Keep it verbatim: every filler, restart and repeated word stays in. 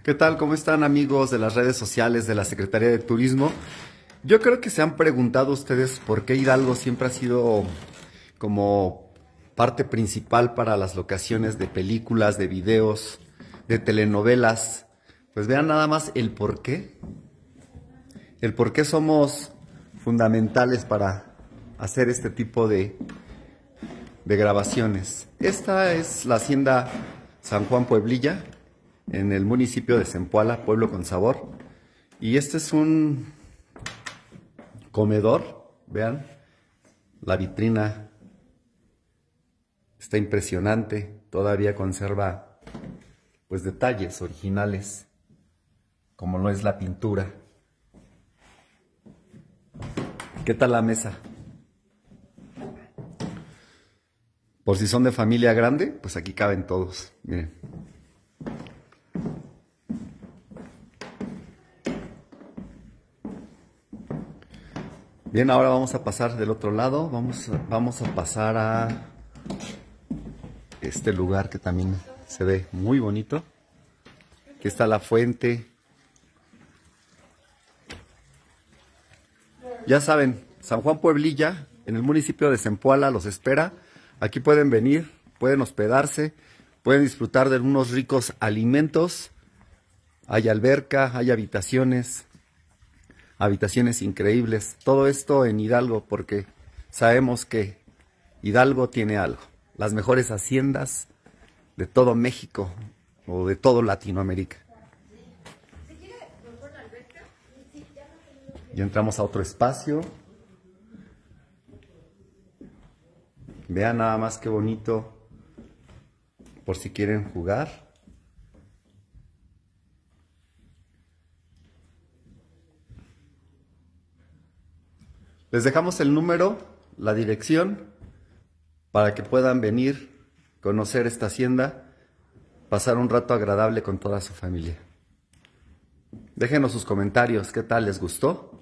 ¿Qué tal? ¿Cómo están, amigos de las redes sociales de la Secretaría de Turismo? Yo creo que se han preguntado ustedes por qué Hidalgo siempre ha sido como parte principal para las locaciones de películas, de videos, de telenovelas. Pues vean nada más el por qué. El por qué somos fundamentales para hacer este tipo de, de grabaciones. Esta es la hacienda San Juan Pueblilla, en el municipio de Zempoala, Pueblo con Sabor. Y este es un comedor, vean, la vitrina está impresionante, todavía conserva pues detalles originales, como lo es la pintura. ¿Qué tal la mesa? Por si son de familia grande, pues aquí caben todos, miren. Bien, ahora vamos a pasar del otro lado, vamos, vamos a pasar a este lugar que también se ve muy bonito. Aquí está la fuente. Ya saben, San Juan Pueblilla, en el municipio de Zempoala, los espera. Aquí pueden venir, pueden hospedarse, pueden disfrutar de unos ricos alimentos. Hay alberca, hay habitaciones. Habitaciones increíbles, todo esto en Hidalgo porque sabemos que Hidalgo tiene algo, las mejores haciendas de todo México o de todo Latinoamérica. Ya entramos a otro espacio, vean nada más qué bonito, por si quieren jugar. Les dejamos el número, la dirección, para que puedan venir, conocer esta hacienda, pasar un rato agradable con toda su familia. Déjenos sus comentarios, ¿qué tal? ¿Les gustó?